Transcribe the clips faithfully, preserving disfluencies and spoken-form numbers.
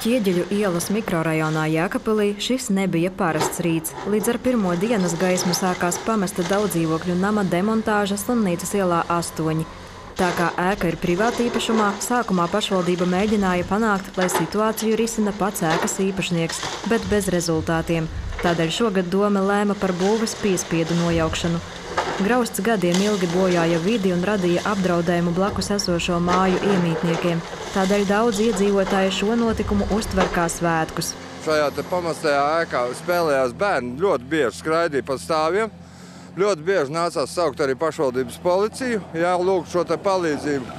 Ķieģeļu ielas mikrorajonā Jēkabpilī šis nebija parasts rīts. Līdz ar pirmo dienas gaismu sākās pamesta daudzdzīvokļu nama demontāža Slimnīcas ielā astoņi. Tā kā ēka ir privāta īpašumā, sākumā pašvaldība mēģināja panākt, lai situāciju risina pats ēkas īpašnieks, bet bez rezultātiem. Tādēļ šogad dome lēma par būves piespiedu nojaukšanu. Grausts gadiem ilgi bojāja vidi un radīja apdraudējumu blakus esošo māju iemītniekiem. Tādēļ daudz iedzīvotāji šo notikumu uztver kā svētkus. Šajā te pamestajā ēkā spēlējās bērni, ļoti bieži skraidīja pa stāviem. Ļoti bieži nācās saukt arī pašvaldības policiju, jā, lūgt šo te palīdzību.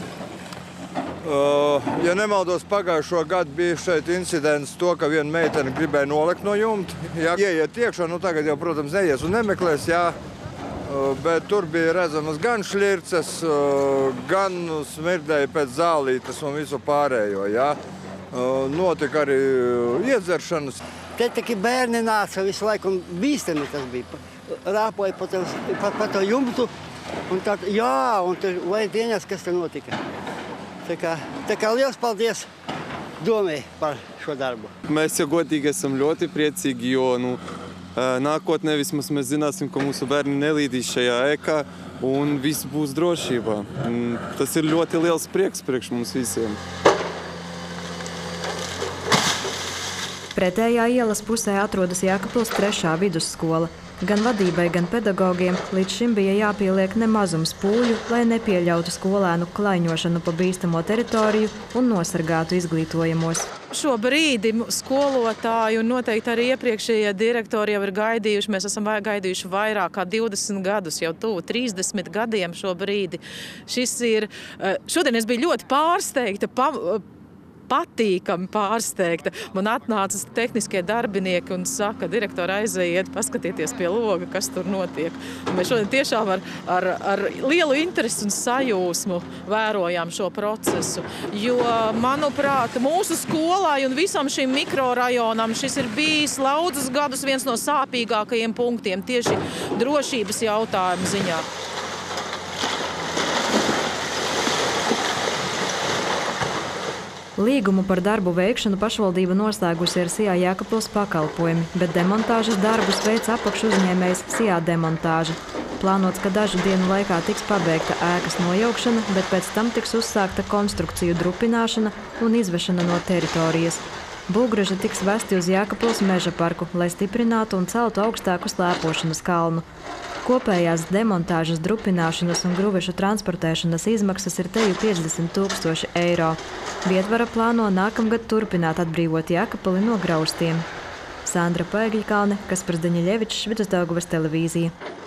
Uh, ja nemaldos, pagājušo gadu bija šeit incidents to, ka viena meitene gribēja nolikt no jumta. Jā, ieiet iekšā, nu tagad jau, protams, neies un nemeklēs, jā. Bet tur bija redzamas gan šļirces, gan smirdēja pēc zālītes un visu pārējo. Ja? Notika arī iedzeršanas. Te taki bērni nāca visu laiku un bīstami tas bija. Rāpoja pa, tev, pa, pa to jumtu un tā, jā, un tur vajag dienas, kas te notika. Tā kā, tā kā liels paldies domai par šo darbu. Mēs jau godīgi esam ļoti priecīgi, jo, nu, nākotnē vismaz mēs zināsim, ka mūsu bērni nelīdīs šajā ēkā un viss būs drošībā. Tas ir ļoti liels prieks priekš mums visiem. Pretējā ielas pusē atrodas Jēkabpils trešā vidusskola. Gan vadībai, gan pedagogiem līdz šim bija jāpieliek nemazums pūļu, lai nepieļautu skolēnu klaiņošanu pa bīstamo teritoriju un nosargātu izglītojamos. Šobrīd skolotāji un noteikti arī iepriekšējie direktori jau ir gaidījuši. Mēs esam gaidījuši vairāk kā divdesmit gadus, jau tuvu trīsdesmit gadiem šobrīd. Šis ir, šodien es biju ļoti pārsteigta, pa, patīkami pārsteigta. Man atnāca tehniskie darbinieki un saka, direktori, aiziet, paskatieties pie loga, kas tur notiek. Un mēs šodien tiešām ar, ar, ar lielu interesi un sajūsmu vērojām šo procesu. Jo, manuprāt, mūsu skolai un visam šim mikrorajonam šis ir bijis daudzus gadus viens no sāpīgākajiem punktiem tieši drošības jautājumu ziņā. Līgumu par darbu veikšanu pašvaldība noslēgusi ar Sijā Jēkabpils pakalpojumi, bet demontāžas darbus veic apakšu uzņēmējs Sijā demontāža. Plānots, ka dažu dienu laikā tiks pabeigta ēkas nojaukšana, bet pēc tam tiks uzsākta konstrukciju drupināšana un izvešana no teritorijas. Būvgraži tiks vesti uz Jēkabpils meža parku, lai stiprinātu un celtu augstāku slēpošanas kalnu. Kopējās demontāžas, drupināšanas un gruvešu transportēšanas izmaksas ir teju piecdesmit tūkstoši eiro. Vietvara plāno nākamgad turpināt atbrīvot Jēkabpili no graustiem. Sandra Paegļkalne, Kaspars Daņiļevičs, Vidusdaugavas televīzija.